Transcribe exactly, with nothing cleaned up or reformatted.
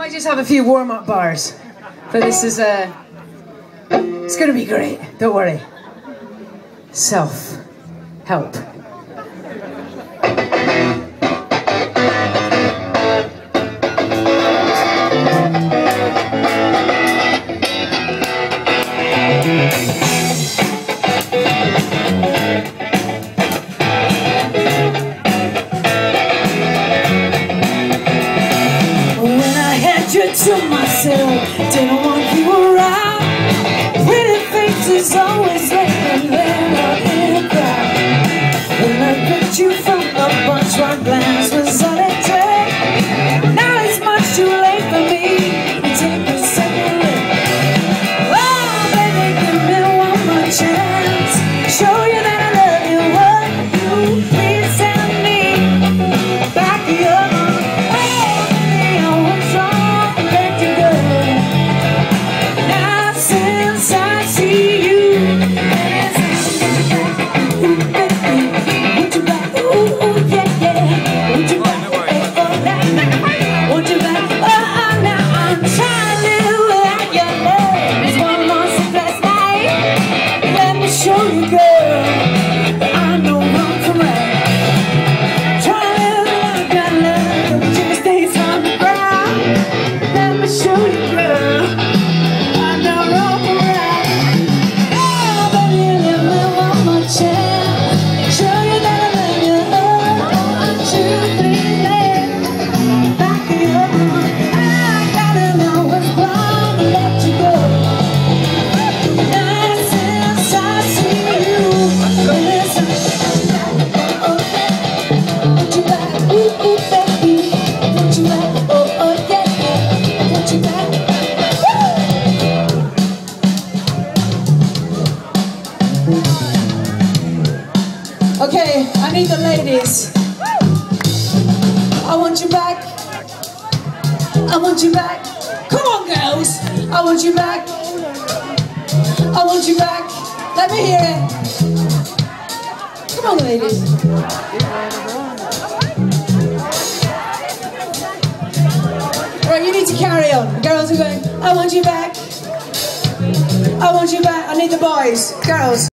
might just have a few warm-up bars, but this is uh, it's gonna be great. Don't worry. Self-help. To myself, didn't want you around. Pretty faces always looking there in the crowd. When I picked you from a bunch, one glance was all it took. Now it's much too late for me to take a second look. Oh, baby, give me one more chance. Show you that I love you. What you please tell me. Back you up. Okay, I need the ladies. I want you back. I want you back. Come on, girls. I want you back. I want you back. Let me hear it. Come on, ladies. Right, you need to carry on. Girls are going, I want you back. I want you back. I need the boys. Girls.